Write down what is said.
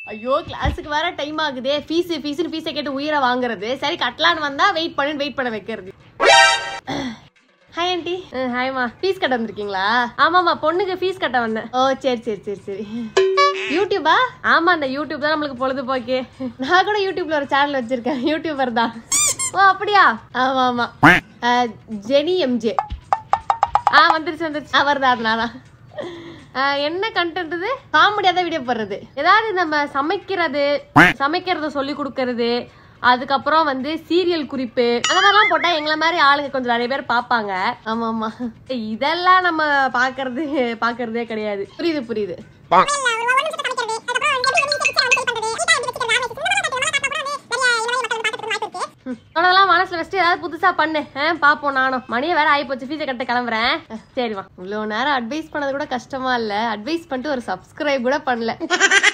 ஐயோ கிளாஸுக்கு வேற டைம் ஆகுதே. ஃபீஸை கேட்டு உயிரை வாங்குறது. சரி கட்டலான்னு வந்தா வெயிட் பண்ண வைக்கிறது. Hi aunty. ஹாய்மா. ஃபீஸ் கட்ட வந்திருக்கீங்களா? ஆமாமா, பொண்ணுக்கு ஃபீஸ் கட்ட வந்தேன். ஓ சரி. யூடியூபா? ஆமா, அந்த யூடியூப் தான் நம்மளுக்கு பொழுதுபோக்கு. நான் கூட யூடியூப்ல ஒரு சேனல் வச்சிருக்கேன். யூடியூபர் தான். ஓ அப்படியா? ஆமா. Jenny MJ. வந்துருச்சு. அவர்தான். அதனால என்ன கண்டென்ட் இது? காமெடியா தான் வீடியோ போடுறது. ஏதாவது நம்ம சமைக்கிறத சொல்லி கொடுக்கறது, அதுக்கப்புறம் வந்து சீரியல் குறிப்பு அந்த மாதிரிலாம் போட்டா எங்களை மாதிரி ஆளுங்க கொஞ்சம் நிறைய பேர் பாப்பாங்க. ஆமா, இதெல்லாம் நம்ம பாக்குறதே கிடையாது. புரியுது. அதெல்லாம் மனசுல வச்சுட்டு ஏதாவது புதுசா பண்ணு. பாப்போம். நானும் மணியை வேற ஆகி போச்சு, ஃபீஸை கட்ட கிளம்புறேன். சரி வா. இவ்வளவு நேரம் அட்வைஸ் பண்ணது கூட கஷ்டமா இல்ல, அட்வைஸ் பண்ணிட்டு ஒரு சப்ஸ்கிரைப் கூட பண்ணல.